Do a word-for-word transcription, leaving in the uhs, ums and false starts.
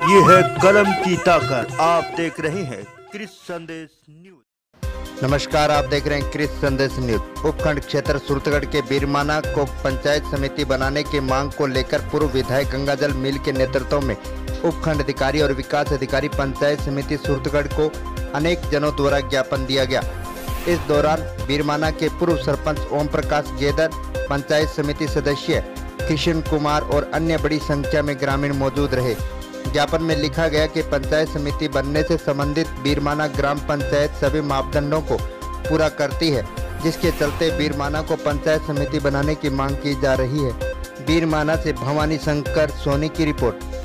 ये है कलम की ताकत। आप देख रहे हैं क्रिस संदेश न्यूज। नमस्कार, आप देख रहे हैं क्रिस संदेश न्यूज। उपखंड क्षेत्र सूरतगढ़ के बीरमाना को पंचायत समिति बनाने की मांग को लेकर पूर्व विधायक गंगाजल मिल के नेतृत्व में उपखंड अधिकारी और विकास अधिकारी पंचायत समिति सूरतगढ़ को अनेक जनों द्वारा ज्ञापन दिया गया। इस दौरान बीरमाना के पूर्व सरपंच ओम प्रकाश गेदर, पंचायत समिति सदस्य कृष्ण कुमार और अन्य बड़ी संख्या में ग्रामीण मौजूद रहे। ज्ञापन में लिखा गया कि पंचायत समिति बनने से संबंधित बीरमाना ग्राम पंचायत सभी मापदंडों को पूरा करती है, जिसके चलते बीरमाना को पंचायत समिति बनाने की मांग की जा रही है। बीरमाना से भवानी शंकर सोनी की रिपोर्ट।